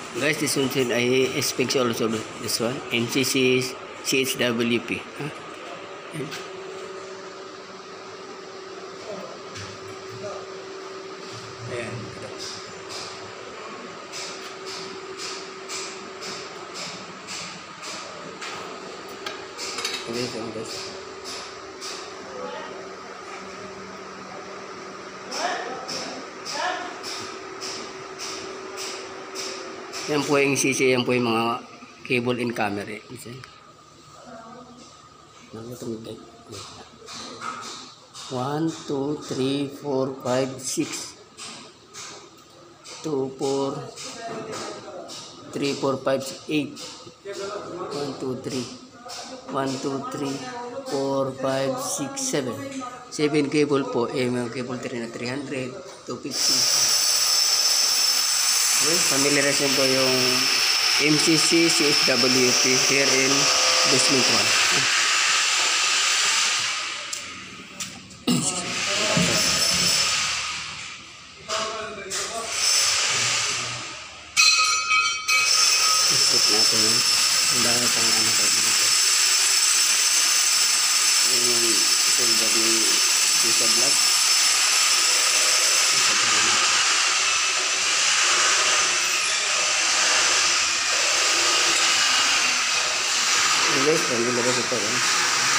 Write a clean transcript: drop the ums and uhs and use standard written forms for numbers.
Guys, this one I expect also this one. MCC CHWP. Huh? Ayan. Okay, guys. Yan po yung CC, yan po yung mga cable in camera. 1, 2, 3, 4, 5, 6. 2, 4, 3, 4, 5, 8. 1, 2, 3. 1, 2, 3, 4, 5, 6, 7. 7 cable po. May cable 3 na 300, 250. Okay, familiarize po yung MCC CHWP here in basement 1. Isip natin yun. Ang dami pang ano tayo dito. Yung itong gawin dito vlog. Guys, familiarize ito.